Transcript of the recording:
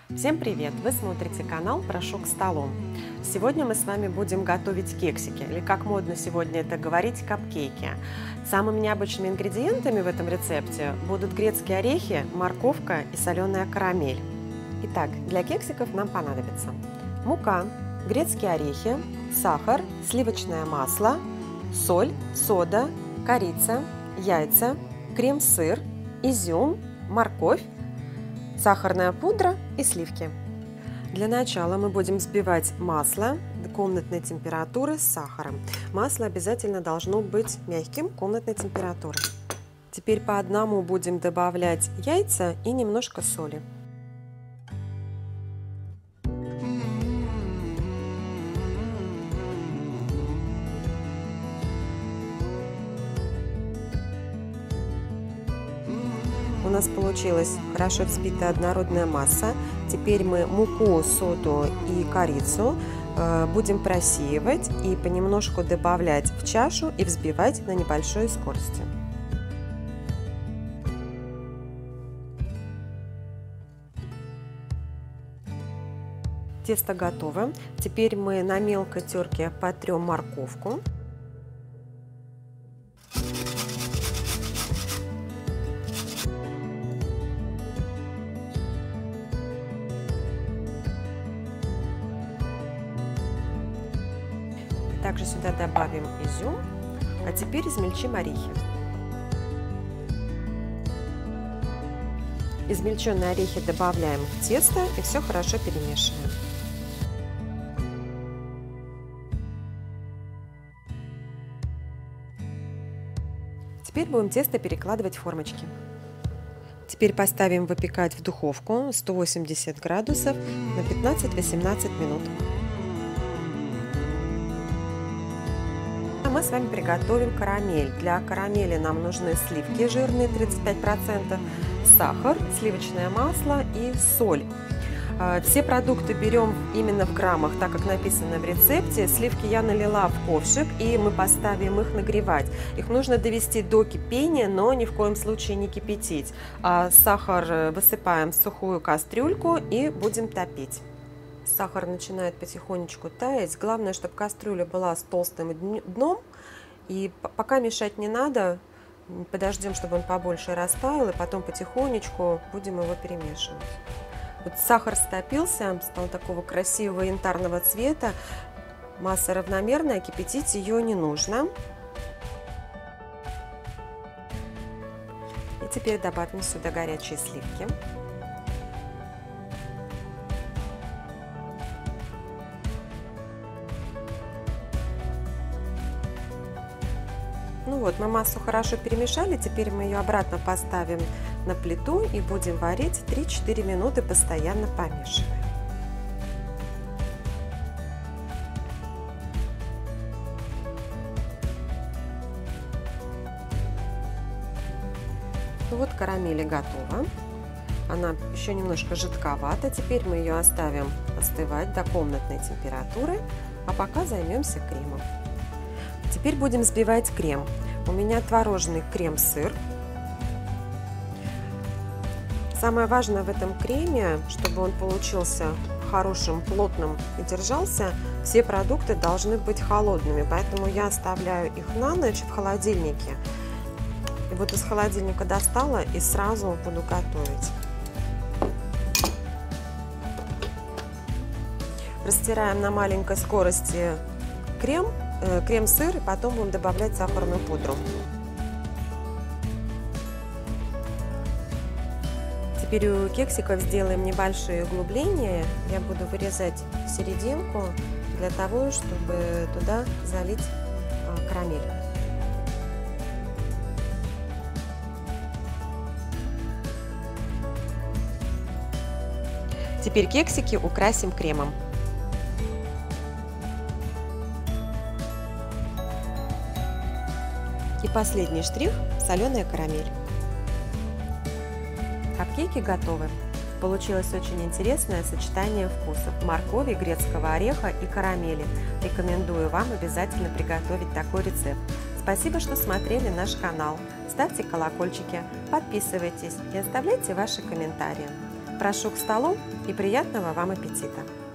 Всем привет! Вы смотрите канал «Прошу к столу». Сегодня мы с вами будем готовить кексики, или как модно сегодня это говорить, капкейки. Самыми необычными ингредиентами в этом рецепте будут грецкие орехи, морковка и соленая карамель. Итак, для кексиков нам понадобится мука, грецкие орехи, сахар, сливочное масло, соль, сода, корица, яйца, крем-сыр, изюм, морковь, сахарная пудра и сливки. Для начала мы будем взбивать масло до комнатной температуры с сахаром. Масло обязательно должно быть мягким, комнатной температуры. Теперь по одному будем добавлять яйца и немножко соли. У нас получилась хорошо взбитая однородная масса. Теперь мы муку, соду и корицу будем просеивать и понемножку добавлять в чашу и взбивать на небольшой скорости. Тесто готово. Теперь мы на мелкой терке потрем морковку. Также сюда добавим изюм, а теперь измельчим орехи. Измельченные орехи добавляем в тесто и все хорошо перемешиваем. Теперь будем тесто перекладывать в формочки. Теперь поставим выпекать в духовку 180 градусов на 15-18 минут. Мы с вами приготовим карамель. Для карамели нам нужны сливки жирные 35%, сахар, сливочное масло и соль. Все продукты берем именно в граммах, так как написано в рецепте. Сливки я налила в ковшик, и мы поставим их нагревать. Их нужно довести до кипения, но ни в коем случае не кипятить. Сахар высыпаем в сухую кастрюльку и будем топить. Сахар начинает потихонечку таять. Главное, чтобы кастрюля была с толстым дном. И пока мешать не надо, подождем, чтобы он побольше растаял, и потом потихонечку будем его перемешивать. Вот сахар стопился, стал такого красивого янтарного цвета. Масса равномерная, кипятить ее не нужно. И теперь добавим сюда горячие сливки. Ну вот, мы массу хорошо перемешали, теперь мы ее обратно поставим на плиту и будем варить 3-4 минуты, постоянно помешивая. Ну вот, карамель готова. Она еще немножко жидковата. Теперь мы ее оставим остывать до комнатной температуры, а пока займемся кремом. Теперь будем взбивать крем. У меня творожный крем-сыр. Самое важное в этом креме, чтобы он получился хорошим, плотным и держался, все продукты должны быть холодными, поэтому я оставляю их на ночь в холодильнике. И вот из холодильника достала и сразу буду готовить. Растираем на маленькой скорости крем-сыр, и потом будем добавлять сахарную пудру. Теперь у кексиков сделаем небольшие углубления. Я буду вырезать серединку для того, чтобы туда залить карамель. Теперь кексики украсим кремом. И последний штрих – соленая карамель. Капкейки готовы. Получилось очень интересное сочетание вкусов – моркови, грецкого ореха и карамели. Рекомендую вам обязательно приготовить такой рецепт. Спасибо, что смотрели наш канал. Ставьте колокольчики, подписывайтесь и оставляйте ваши комментарии. прошу к столу и приятного вам аппетита!